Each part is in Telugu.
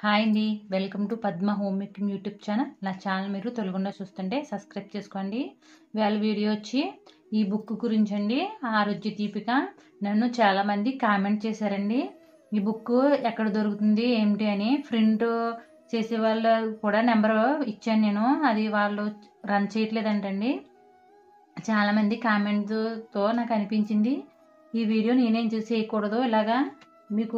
హాయ్ అండి, welcome to Padma home making YouTube channel. నా ఛానల్ మీరు తొలగకుండా చూస్తుంటే సబ్స్క్రైబ్ చేసుకోండి. వేళ వీడియో వచ్చి ఈ బుక్ గురించి అండి. ఆరోగ్య దీపిక. నన్ను చాలామంది కామెంట్ చేశారండి, ఈ బుక్ ఎక్కడ దొరుకుతుంది ఏమిటి అని. ప్రింట్ చేసే వాళ్ళు కూడా నెంబర్ ఇచ్చాను నేను, అది వాళ్ళు రన్ చేయట్లేదంటండి. చాలామంది కామెంట్తో నాకు అనిపించింది ఈ వీడియో నేనేం చేయకూడదు, ఇలాగా మీకు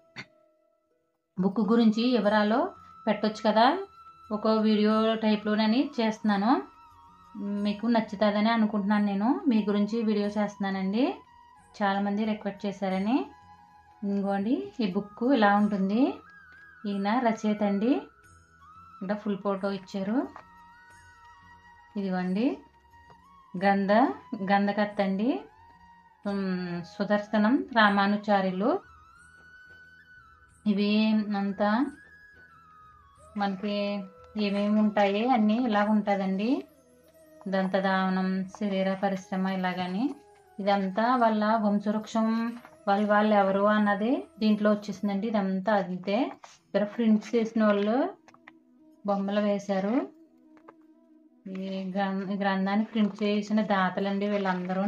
బుక్ గురించి వివరాలు పెట్టొచ్చు కదా ఒక వీడియో టైప్లోనని చేస్తున్నాను. మీకు నచ్చుతుందని అనుకుంటున్నాను. నేను మీ గురించి వీడియో చేస్తున్నానండి, చాలామంది రిక్వెస్ట్ చేశారని. ఇంకోండి, ఈ బుక్ ఇలా ఉంటుంది. ఈయన రచయిత అండి, ఇక్కడ ఫుల్ ఫోటో ఇచ్చారు. ఇదిగోండి గ్రంథకర్త అండి, సుదర్శనం రామానుచార్యులు. ఇవి అంతా మనకి ఏమేమి ఉంటాయి అన్నీ ఇలా ఉంటుందండి. దంతధావనం, శరీర పరిశ్రమ ఇలాగని. ఇదంతా వాళ్ళ వంశవృక్షం, వాళ్ళు ఎవరు అన్నది దీంట్లో వచ్చేసిందండి. ఇదంతా అంతే. ఇక్కడ ప్రింట్స్ చేసిన వాళ్ళు బొమ్మలు వేశారు. ఈ గ్రంథాన్ని ప్రింట్ చేసిన దాతలండి వీళ్ళందరూ.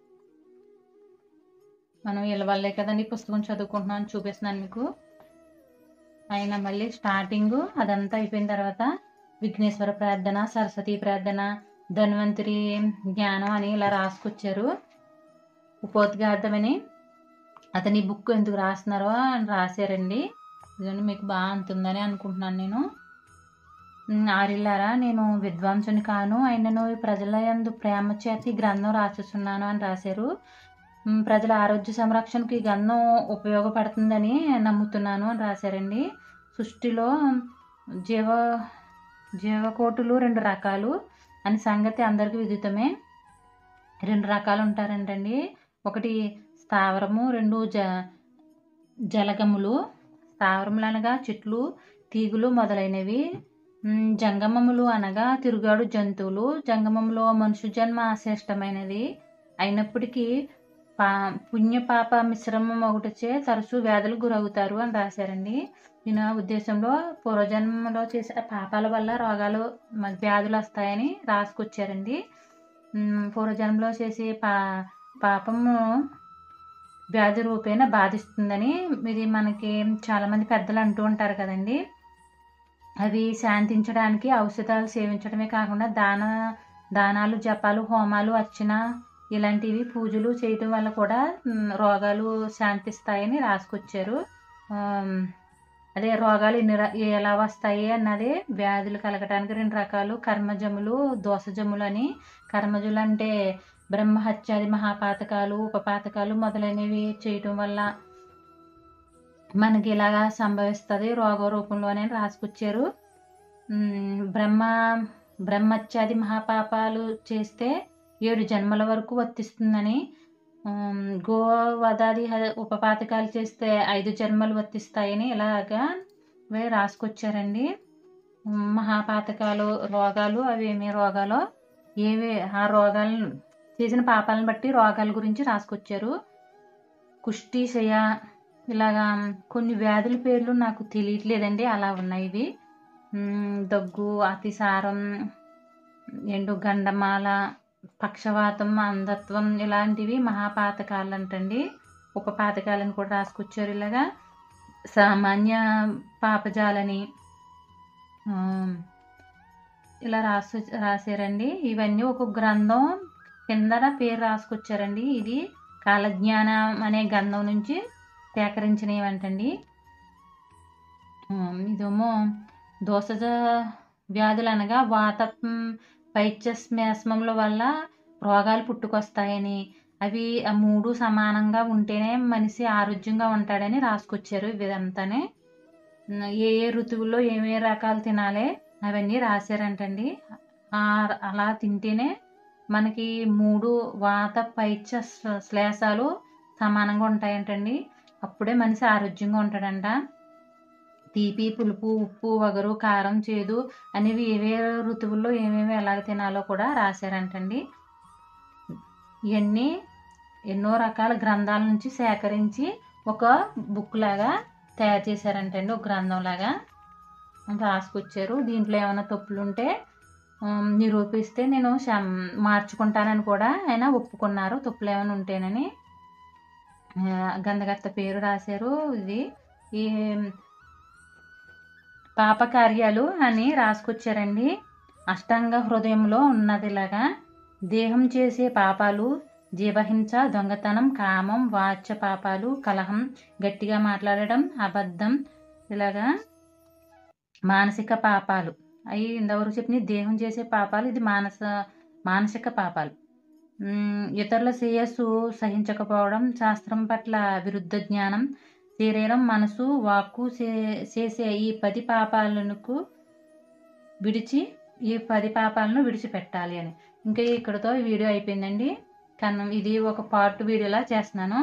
మనం వీళ్ళ వల్లే కదండి పుస్తకం చదువుకుంటున్నాను, చూపిస్తున్నాను మీకు. అయినా మళ్ళీ స్టార్టింగ్ అదంతా అయిపోయిన తర్వాత విఘ్నేశ్వర ప్రార్థన, సరస్వతి ప్రార్థన, ధన్వంతరి జ్ఞానం అని ఇలా రాసుకొచ్చారు. ఉపోద్ఘాతమని అతని బుక్ ఎందుకు రాస్తున్నారో అని రాశారండి. ఇదండి మీకు బాగా అంతుందని అనుకుంటున్నాను నేను. ఆరిల్లారా, నేను విద్వాంసుని కాను, ఆయనను ప్రజల యందు ప్రేమ చేతి గ్రంథం రాసేస్తున్నాను అని రాశారు. ప్రజల ఆరోగ్య సంరక్షణకు ఈ గ్రంథం ఉపయోగపడుతుందని నమ్ముతున్నాను అని రాశారండి. సృష్టిలో జీవకోటులు 2 రకాలు అని సంగతి అందరికీ విదితమే. 2 రకాలు ఉంటారంటండి. ఒకటి స్థావరము, 2 జలగములు. స్థావరములు అనగా చెట్లు, తీగులు మొదలైనవి. జంగమములు అనగా తిరుగాడు జంతువులు. జంగమంలో మనుషు జన్మ శ్రేష్టమైనది అయినప్పటికీ పుణ్యపాప మిశ్రమం ఒకటిచే తరచూ వ్యాధులకు గురవుతారు అని రాశారండి. దీని ఉద్దేశంలో పూర్వజన్మలో చేసే పాపాల వల్ల రోగాలు, వ్యాధులు వస్తాయని రాసుకొచ్చారండి. పూర్వజన్మలో చేసే పాపము వ్యాధి రూపేణ బాధిస్తుందని ఇది మనకి చాలామంది పెద్దలు అంటూ ఉంటారు కదండి. అవి శాంతించడానికి ఔషధాలు సేవించడమే కాకుండా దానాలు, జపాలు, హోమాలు, అర్చన ఇలాంటివి పూజలు చేయటం వల్ల కూడా రోగాలు శాంతిస్తాయని రాసుకొచ్చారు. అదే రోగాలు ఎలా వస్తాయి అన్నది, వ్యాధులు కలగటానికి 2 రకాలు కర్మజములు, దోషజములు అని. కర్మజులు అంటే బ్రహ్మహత్యాది మహాపాతకాలు, ఉపపాతకాలు మొదలైనవి చేయటం వల్ల మనకి ఇలాగా సంభవిస్తుంది రోగ రూపంలోనే రాసుకొచ్చారు. బ్రహ్మత్యాది మహాపాపాలు చేస్తే 7 జన్మల వరకు వర్తిస్తుందని, గోవధాది ఉపపాతకాలు చేస్తే 5 జన్మలు వర్తిస్తాయని ఇలాగా రాసుకొచ్చారండి. మహాపాతకాలు రోగాలు, అవి ఏమి రోగాలో ఏవి ఆ రోగాలను చేసిన పాపాలను బట్టి రోగాల గురించి రాసుకొచ్చారు. కుష్టి, క్షయ ఇలాగా కొన్ని వ్యాధుల పేర్లు నాకు తెలియట్లేదండి, అలా ఉన్నాయి ఇవి. దగ్గు, అతిసారం, గండమాల, పక్షవాతం, అంధత్వం ఇలాంటివి మహాపాతకాలు అంటండి. ఉపపాతకాలను కూడా రాసుకొచ్చారు. ఇలాగా సామాన్య పాపజాలని ఇలా రాశారండి. ఇవన్నీ ఒక గ్రంథం కిందన పేరు రాసుకొచ్చారండి. ఇది కాలజ్ఞానం అనే గ్రంథం నుంచి సేకరించినవంటండి. ఇదేమో దోషజ వ్యాధులు అనగా వాత, పైత్యశ్లేష్మముల వల్ల రోగాలు పుట్టుకొస్తాయని, అవి 3 సమానంగా ఉంటేనే మనిషి ఆరోగ్యంగా ఉంటాడని రాసుకొచ్చారు. ఇదంతానే ఏ ఋతువుల్లో ఏమే రకాలు తినాలి అవన్నీ రాశారంటండి. అలా తింటేనే మనకి 3 వాత, పైత్య శ్లేషాలు సమానంగా ఉంటాయంటండి. అప్పుడే మనిషి ఆరోగ్యంగా ఉంటాడంట. తీపి, పులుపు, ఉప్పు, వగరు, కారం, చేదు అనేవి ఏవే ఋతువుల్లో ఏమేమి ఎలాగ తినాలో కూడా రాశారంటండి. ఇవన్నీ ఎన్నో రకాల గ్రంథాల నుంచి సేకరించి ఒక బుక్ లాగా తయారు చేశారంటండి, ఒక గ్రంథం లాగా. రాసుకొచ్చారు. దీంట్లో ఏమైనా తప్పులుంటే నిరూపిస్తే నేను మార్చుకుంటానని కూడా ఆయన ఒప్పుకున్నారు, తప్పులు ఏమైనా ఉంటేనని. గంధగత్త పేరు రాశారు. ఇది ఈ పాప కార్యాలు అని రాసుకొచ్చారండి. అష్టాంగ హృదయంలో ఉన్నదిలాగా దేహం చేసే పాపాలు, జీవహింస, దొంగతనం, కామం, వాచ్య పాపాలు, కలహం, గట్టిగా మాట్లాడడం, అబద్ధం, ఇలాగా మానసిక పాపాలు. అవి ఇంతవరకు చెప్పిన దేహం చేసే పాపాలు, ఇది మానసిక పాపాలు. ఇతరుల శ్రేయస్సు సహించకపోవడం, శాస్త్రం పట్ల విరుద్ధ జ్ఞానం, శరీరం, మనసు, వాక్కు చేసే ఈ 10 పాపాలకు ఈ 10 పాపాలను విడిచిపెట్టాలి అని. ఇంకా ఇక్కడతో ఈ వీడియో అయిపోయిందండి. కానీ ఇది ఒక పార్ట్ వీడియోలా చేస్తున్నాను.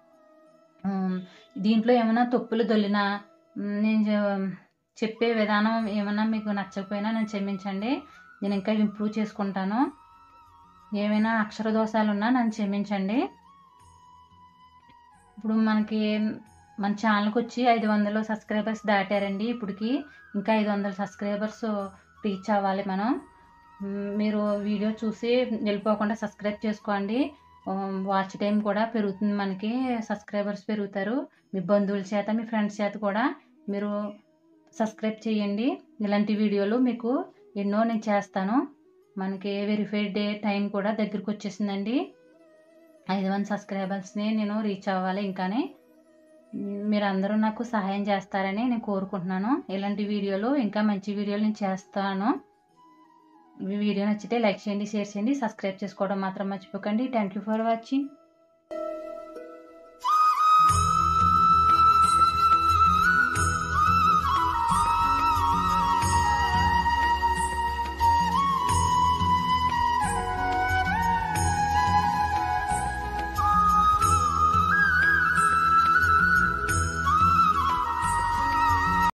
దీంట్లో ఏమైనా తప్పులు దొల్లినా, నేను చెప్పే విధానం ఏమైనా మీకు నచ్చకపోయినా నన్ను క్షమించండి. నేను ఇంకా ఇంప్రూవ్ చేసుకుంటాను. ఏమైనా అక్షర దోషాలు ఉన్నా నన్ను క్షమించండి. ఇప్పుడు మన ఛానల్కి వచ్చి 500 సబ్స్క్రైబర్స్ దాటారండి. ఇప్పటికి ఇంకా 500 సబ్స్క్రైబర్స్ రీచ్ అవ్వాలి మనం. మీరు వీడియో చూసి వెళ్ళిపోకుండా సబ్స్క్రైబ్ చేసుకోండి. వాచ్ టైం కూడా పెరుగుతుంది, మనకి సబ్స్క్రైబర్స్ పెరుగుతారు. మీ బంధువుల చేత, మీ ఫ్రెండ్స్ చేత కూడా మీరు సబ్స్క్రైబ్ చేయండి. ఇలాంటి వీడియోలు మీకు ఎన్నో నేను చేస్తాను. మనకి వెరిఫైడ్ డే టైం కూడా దగ్గరికి వచ్చేసిందండి. 500 సబ్స్క్రైబర్స్ని నేను రీచ్ అవ్వాలి. ఇంకానే మీరందరూ నాకు సహాయం చేస్తారని నేను కోరుకుంటున్నాను. ఇలాంటి వీడియోలు, ఇంకా మంచి వీడియోలు నేను చేస్తాను. ఈ వీడియో నచ్చితే లైక్ చేయండి, షేర్ చేయండి, సబ్స్క్రైబ్ చేసుకోవడం మాత్రం మర్చిపోకండి. Thank you for watching.